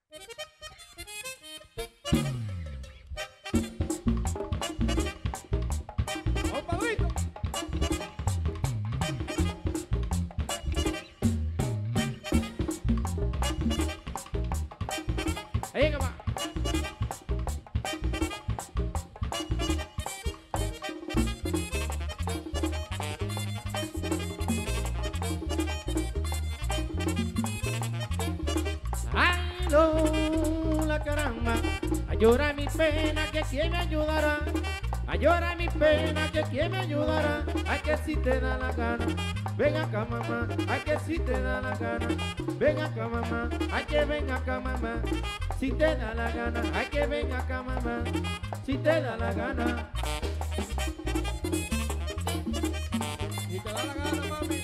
Ahí va. Ay, no, la caramba, a llorar mi pena, que quién me ayudará. A llorar mi pena, que quién me ayudará. Ay, que si te da la gana, ven acá mamá. Ay, que si te da la gana, ven acá mamá. Ay, que ven acá mamá. Si te da la gana, ay, que ven acá mamá. Si te da la gana. Si te da la gana, mami.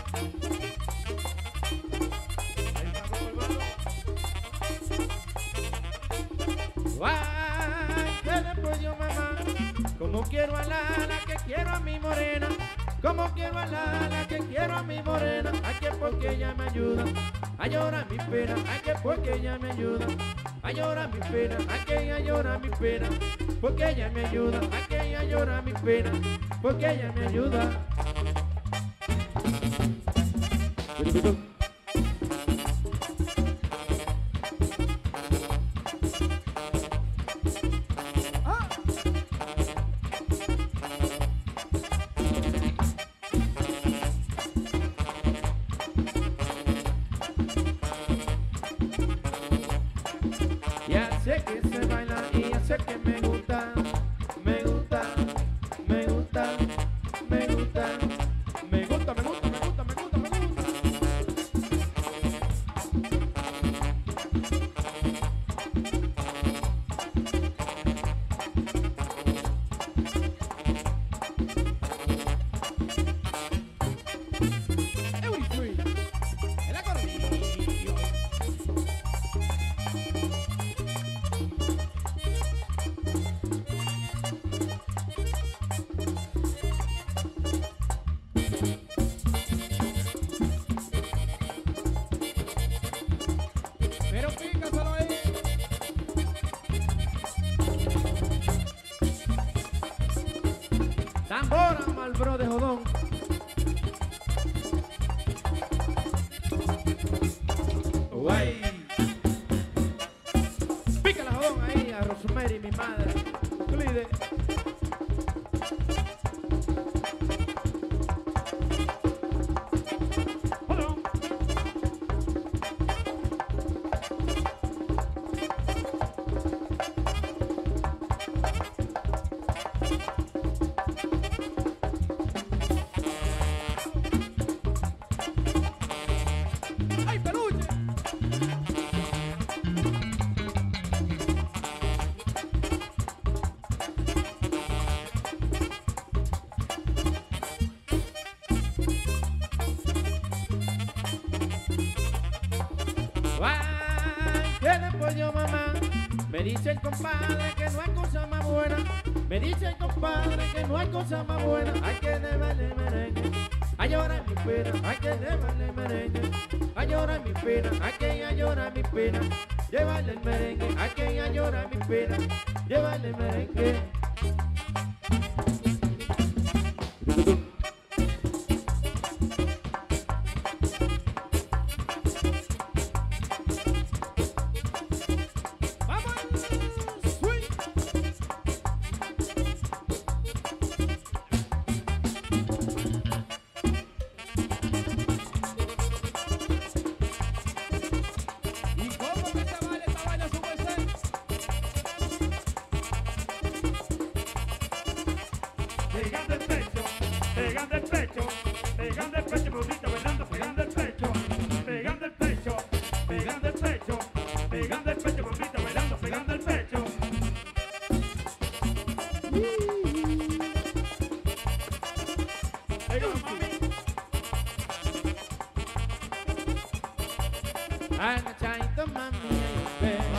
Ay, que después yo mamá. Como quiero a Lala, que quiero a mi morena. Como quiero a Lala, que quiero a mi morena. Ay, que porque ella me ayuda a llorar mi pena. Ay, que porque ella me ayuda a llorar mi pena. Ay, que ella llora mi pena. Porque ella me ayuda. Ay, que ella llora mi pena. Porque ella me ayuda. Ya sé que se baila y ya sé que me gusta, me gusta, me gusta, me gusta, me gusta, me gusta, me gusta, me gusta, me gusta. Eury Swing, el acordeón. Pero pícaselo ahí. Tambora, mal bro de jodón. Guay. Pícala jodón ahí a Rosemary, mi madre. Clide. ¡Ay, peluche! Ay, que después yo mamá. Me dice el compadre que no hay cosa más buena. Me dice el compadre que no hay cosa más buena. Hay que llevarle merengue a llorar mi pena. Hay que llevarle merengue a llorar mi pena. Hay que llorar mi pena. Llevarle el merengue. Hay que llorar mi pena. Llevarle el merengue. Pegando el pecho, pegando el pecho, pegando el pecho, bonita bailando, pegando el pecho, pegando el pecho, pegando el pecho, pegando el pecho, bonita bailando, pegando el pecho. Agachadito mami,